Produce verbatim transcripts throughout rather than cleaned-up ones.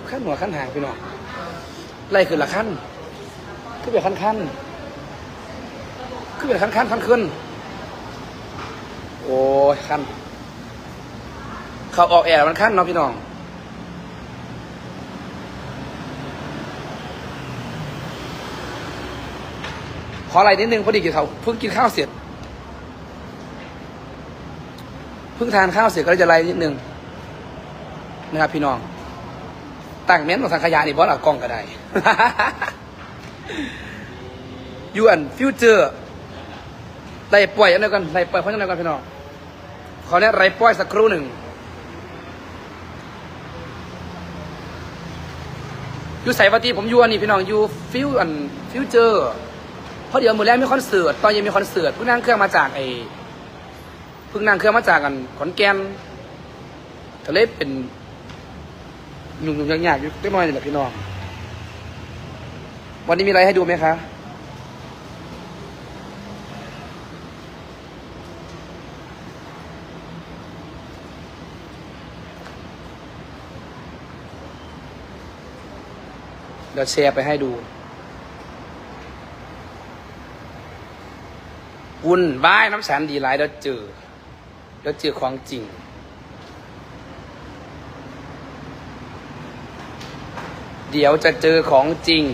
ขั้นหัวขั้นหางพี่น้องไล่ขึ้นละขั้นขึ้นไปขั้นขั้นขึ้นไปขั้นขั้นขั้นขึ้นโอ้ยขั้นเขาออกแอร์มันขั้นเนาะพี่น้องขออะไรนิดนึงพอดีกินเขาเพิ่งกินข้าวเสร็จเพิ่งทานข้าวเสร็จก็เลยจะไล่นิดนึงนะครับพี่น้องตั้งเม้นของสังขยานี่เพราะหลักกล้องก็ได้ยูอันฟิวเจอร์ไล่ปล่อยอันเดียวกันไล่ปล่อยเพราะยังไงกันพี่น้องขอเนี้ยไล่ปล่อยสักครู่หนึ่งยูใส่ปฏิผมยูอันนี้พี่น้องยูฟิวอันฟิวเจอร์เพราะเดี๋ยวมือแรกมีคอนเสิร์ตตอนเย็นมีคอนเสิร์ตเพิ่งนั่งเครื่องมาจากไอเพิ่งนั่งเครื่องมาจากกันขอนแก่นก็เลยเป็นยุ่งๆยากๆอยู่เล็กน้อยนี่แหละพี่น้องวันนี้มีอะไรให้ดูไหมคะเดี๋ยวแชร์ไปให้ดูวุ่นวายน้ำฉันดีหลายเดี๋ยวเจอเดี๋ยวเจอของจริงเดี๋ยวจะเจอของจริง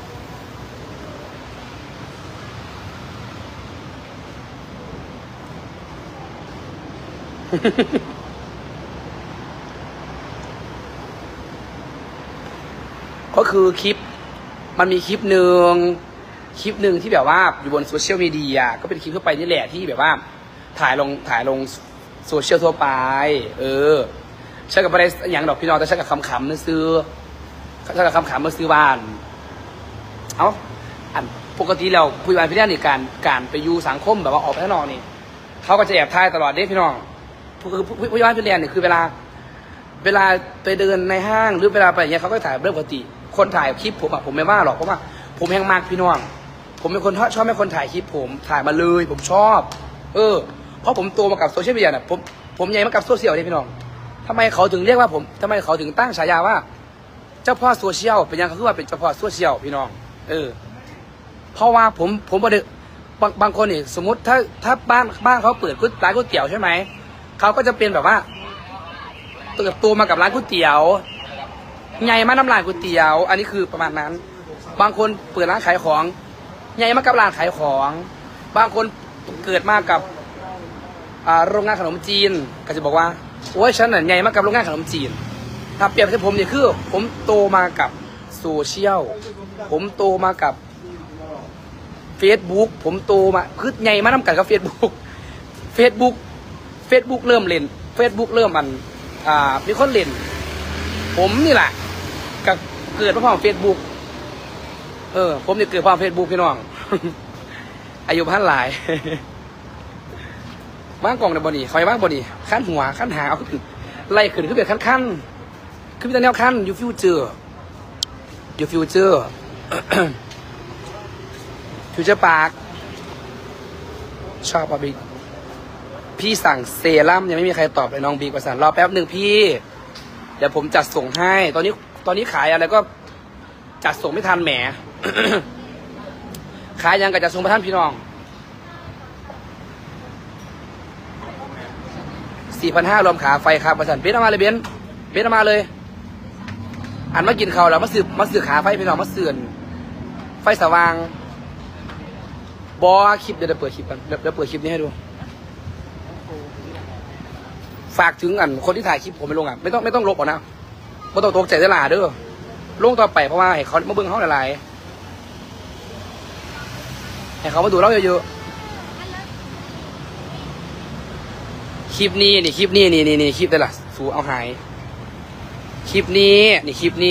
ก็คือคลิปมันมีคลิปหนึ่งคลิปหนึ่งที่แบบว่าอยู่บนโซเชียลมีเดียก็เป็นคลิปทั่วไปนี่แหละที่แบบว่าถ่ายลงถ่ายลงโซเชียลทั่วไปเออใช่กับอะไรอย่างดอกพี่น้องแต่ใช่กับคำขำนั่นซื้อใช่กับคำขำมาซื้อบ้านเอ้าอันปกติเราผู้ใหญ่พี่เลี้ยงในการการไปอยู่สังคมแบบว่าออกไปข้างนอกนี่เขาก็จะแอบถ่ายตลอดเด้พี่น้องคือผู้ใหญ่พี่เลี้ยงนี่คือเวลาเวลาไปเดินในห้างหรือเวลาไปอย่างเงี้ยเขาก็ถ่ายเรื่องปกติคนถ่ายคลิปผมอะผมไม่ว่าหรอกเพราะว่าผมแห้งมากพี่น้องผมเป็นคนชอบให้คนถ่ายคลิปผมถ่ายมาเลยผมชอบเออเพราะผมโตมากับโซเชียลมีเดียน่ะผมผมใหญ่มากับโซเชียลนี่พี่น้องทำไมเขาถึงเรียกว่าผมทำไมเขาถึงตั้งฉายาว่าเจ้าพ่อโซเชียลเป็นยังเขาคือว่าเป็นเจ้าพ่อโซเชียลพี่น้องเออเพราะว่าผมผมบางบางบางคนนี่สมมติถ้าถ้าบ้านบ้านเขาเปิดร้านก๋วยเตี๋ยวใช่ไหมเขาก็จะเป็นแบบว่าเติบโตมากับร้านก๋วยเตี๋ยวใหญ่มาน้ำลายก๋วยเตี๋ยวอันนี้คือประมาณนั้นบางคนเปิดร้านขายของใหญ่มากับร้านขายของบางคนเกิดมากับโรงงานขนมจีนก็จะบอกว่าโอ้ยฉันน่ะใหญ่มากับโรงงานขนมจีนถ้าเปรียบเทียบผมเนี่ยคือผมโตมากับโซเชียลผมโตมากับเฟซบุ๊กผมโตมาคือใหญ่มาน้ำกันกับเฟซบุ๊กเฟซบุ๊กเฟซบุ๊กเริ่มเล่นเฟซบุ๊กเริ่มมันอ่ามีคนเล่นผมนี่แหละกับเกิดมาพร้อมเฟซบุ๊กเออผมเนี่ยเกิดพร้อมเฟซบุ๊กพี่น้อง อายุพันหลายบ้างกล่องในบอดี้คอยบ้างบอดี้ขั้นหัวขั้นหางเอาขึ้นไล่ขึ้นขึ้นเป็นขั้นขั้นขึ้นเป็นแนวขั้นยูฟิวเจอร์ยูฟิวเจอร์ฟิวเจอร์ปาร์คชอบป่ะบิ๊กพี่สั่งเซรั่มยังไม่มีใครตอบเลยน้องบิ๊กประสานรอแป๊บหนึ่งพี่เดี๋ยวผมจัดส่งให้ตอนนี้ตอนนี้ขายอะไรก็จัดส่งไม่ทันแหม ขายยังกับจัดส่งไปท่านพี่น้องสี่พันห้ารวมขาไฟครับประสานเบนเอามาเลยเบนเบนเอามาเลยอันมากินเขาแล้วมาสืบมาสืบขาไฟพี่น้องมาเสื่อนไฟสว่างบอคลิปเดี๋ยวเปิดคลิปกันเดี๋ยวเปิดคลิปนี้ให้ดูฝากถึงอันคนที่ถ่ายคลิปผมไปลงอ่ะไม่ต้องไม่ต้องลบหรอกนะไม่ต้องตกใจได้หลาเด้อลงต่อไปเพราะว่าให้เขามาเบิ้งเขาหลายๆให้เขามาดูเราเยอะๆคลิปนี้นี่คลิปนี้นี่นี่นี่คลิปได้ละสูเอาหายคลิปนี้นี่คลิปนี้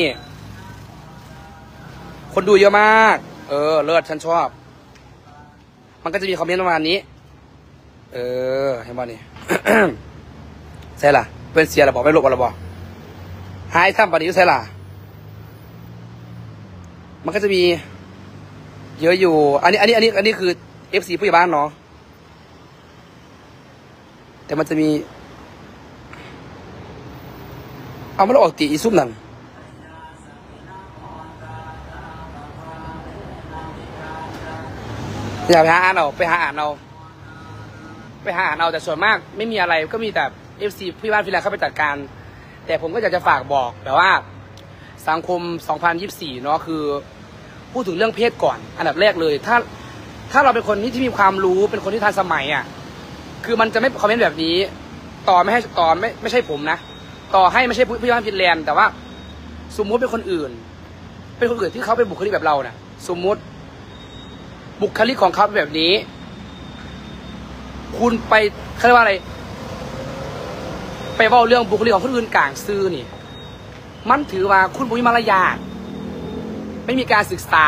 คนดูเยอะมากเออเลิศฉันชอบมันก็จะมีคอมเมนต์ประมาณนี้เออเห็นป่ะนี่ ใช่ล่ะเป็นเสียหรอบอกไม่ลบอะไรบอกหายทำป่ะนี้ใช่ล่ะมันก็จะมีเยอะอยู่อันนี้อันนี้อันนี้อันนี้คือ เอฟ ซี ผู้ใหญ่บ้านเนาะแต่มันจะมีเอามาแล้วออกตีอีซุ่มนั่นอย่าไปหาอ่านเอาไปหาอ่านเอาไปหาอ่านเอาแต่ส่วนมากไม่มีอะไรก็มีแต่เอฟซีพี่บ้านพี่แลเข้าไปจัดการแต่ผมก็อยากจะฝากบอกแต่ว่าสังคมสองพันยี่สิบสี่เนาะคือพูดถึงเรื่องเพศก่อนอันดับแรกเลยถ้าถ้าเราเป็นคนที่มีความรู้เป็นคนที่ทันสมัยอ่ะคือมันจะไม่คอมเมนต์แบบนี้ต่อไม่ให้ต่อไม่ไม่ใช่ผมนะต่อให้ไม่ใช่พี่บ้านพี่แลนแต่ว่าสมมุติเป็นคนอื่นเป็นคนอื่นที่เขาเป็นบุคลิกแบบเราเนี่ยสมมุติบุคลิกของเขาเป็นแบบนี้คุณไปเขาเรียกว่าอะไรไปเว่าเรื่องบุคลิกของคนอื่นกลางซื่อนี่มันถือว่าคุณบุญมารยาทไม่มีการศึกษา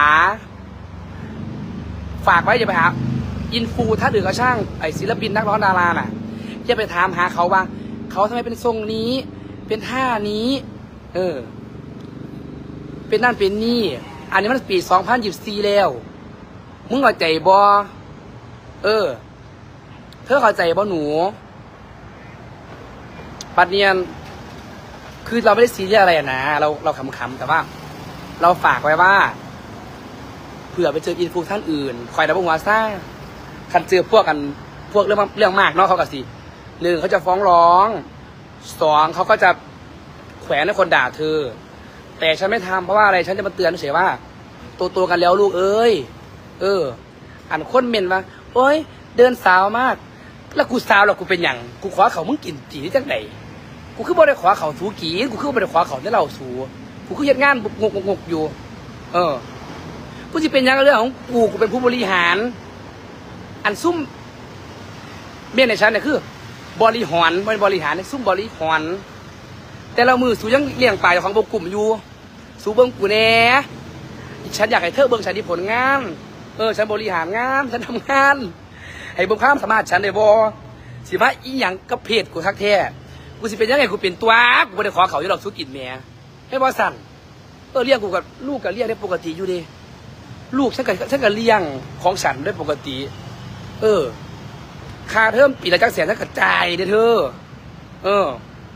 ฝากไว้อย่าไปหาอินฟูถ้าดือก็ช่างไอศิลปินนักร้องดาราน่ะอย่าไปถามหาเขาว่าเขาทำไมเป็นทรงนี้เป็นท่านี้ เออเป็นนั่นเป็นนี่อันนี้มันปีสองพันยี่สิบสี่แล้วมึงเข้าใจบ่เออเธอเข้าใจบ่หนูปัดเนียนคือเราไม่ได้ซีเรียสอะไรนะเราเราขำๆแต่ว่าเราฝากไว้ว่าเผื่อไปเจออินฟูท่านอื่นคอยดับเบิลวาซ่าคันเจอพวกกันพวกเรื่องเรื่องมากเนาะเขาก็สิหนึ่งเขาจะฟ้องร้องสองเขาก็จะแขวนให้คนด่าเธอแต่ฉันไม่ทำเพราะว่าอะไรฉันจะมาเตือนเฉยว่าโตโตกันแล้วลูกเอ้ยเอออันคนเมนว่าโอ้ยเดินสาวมากแล้วกูสาวแล้วกูเป็นอย่างกูขอเขามึงกินจีนี่จังไหนกูคือบ่ได้ขอเขาสูกีกูคือบ่ได้ขอเขาได้เราสูกูคือเฮ็ดงานงกงกอยู่เออกูจะเป็นอย่างเรื่องของกูกูเป็นผู้บริหารอันซุ่มเมียในฉันเนี่ยคือบริหารไม่บริหารซุ่มบริหารแต่เรามือสูยังเลี้ยงปลายของพวกกลุ่มอยู่สูเบิ้งกูแน่ฉันอยากให้เธอเบิ้งฉันที่ผลงานเออฉันบริหารงานฉันทำงานให้เบิ้งความสามารถฉันได้บ่สิว่าอีหยังกับเพจกูทักแท้กูสิเป็นยังไงกูเป็นตัวกูไม่ได้ขอเขาที่เราสู้กินแม่ให้บ่สั่นเออเลี้ยงกูกับลูกกับเลี้ยงได้ปกติอยู่ดีลูกฉันกับฉันกับเลี้ยงของฉันได้ปกติเออค่าเทอมปีละจักแสนฉันกระจายเด้อเธอเออ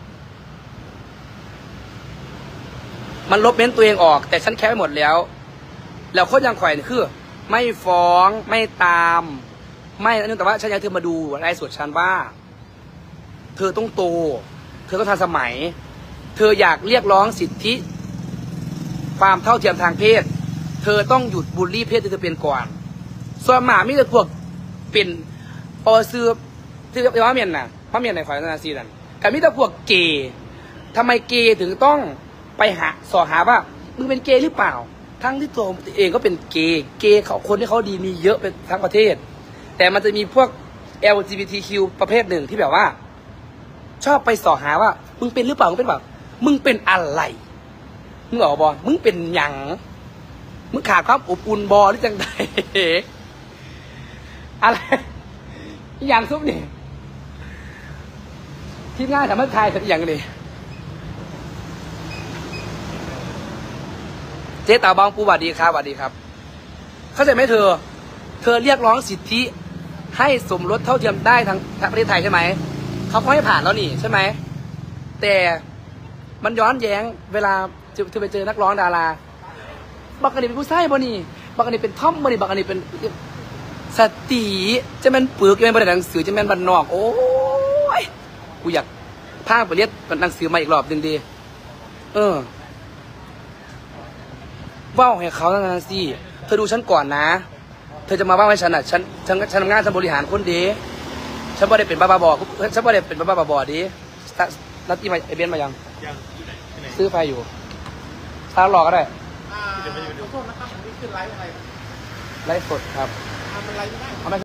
มันลบเม้นตัวเองออกแต่ฉันแคปไปหมดแล้วแล้วคนยังข่อยคือไม่ฟ้องไม่ตามไม่นั่นแต่ว่าฉันอยากเธอมาดูรายสุดฉันว่าเธอต้องโตเธอต้องทันสมัยเธออยากเรียกร้องสิทธิความเท่าเทียมทางเพศเธอต้องหยุดบูลลี่เพศที่เธอเป็นก่อนส่วนหมาไม่ได้พวกเป็นปอซื้อที่เรียกว่าเมียนน่ะพระเมียนในข่อยนาซีนั่นแต่ไม่ได้พวกเกย์ทำไมเกย์ถึงต้องไปหาสอหาว่ามึงเป็นเกย์หรือเปล่าทั้งที่ตัวเองก็เป็นเกย์เกย์เขาคนที่เขาดีมีเยอะเป็นทั้งประเทศแต่มันจะมีพวก แอล จี บี ที คิว ประเภทหนึ่งที่แบบว่าชอบไปสอหาว่ามึงเป็นหรือเปล่ามึงเป็นเปล่ามึงเป็นอะไรมึงบอกบอมึงเป็นหยังมึงขาดความอบอุ่นบอหรือจังใดอะไรอย่างซุปนี่ที่ง่ายทำให้ทายสักอย่างนี่เจ๊ตาบางปูสวัสดีครับสวัสดีครับเข้าใจไหมเธอเธอเรียกร้องสิทธิให้สมรสเท่าเทียมได้ทั้งประเทศไทยใช่ไหมเขาก็ให้ผ่านแล้วนี่ใช่ไหมแต่มันย้อนแย้งเวลาเธอไปเจอนักร้องดาราบักอันนี้เป็นผู้ชายบ่นี่บักอันนี้เป็นท่อมบ่นี่บักอันนี้เป็นสติจะแม่นปึกจะแม่นบริหนังสือจะแม่นบันนอกโอ้ยกูอยากพาไปเรียนหนังสือมาอีกรอบหนึ่งดีเออว่าให้เขาทั้งนั้นสิเธอดูฉันก่อนนะเธอจะมาว่าให้ฉันอ่ะฉันฉันฉันทำงานฉันบริหารคนดีฉันไม่ได้เป็นบ้าบ้าบอฉันไม่ได้เป็นบ้าบ้าบอดีนัดที่มาไอเบนมายังยังซื้อไฟอยู่ตาหลอกก็ได้เดี๋ยวไปดูโทษนะครับนี่คือไลฟ์อะไรไลฟ์สดครับทำอะไรไม่ได้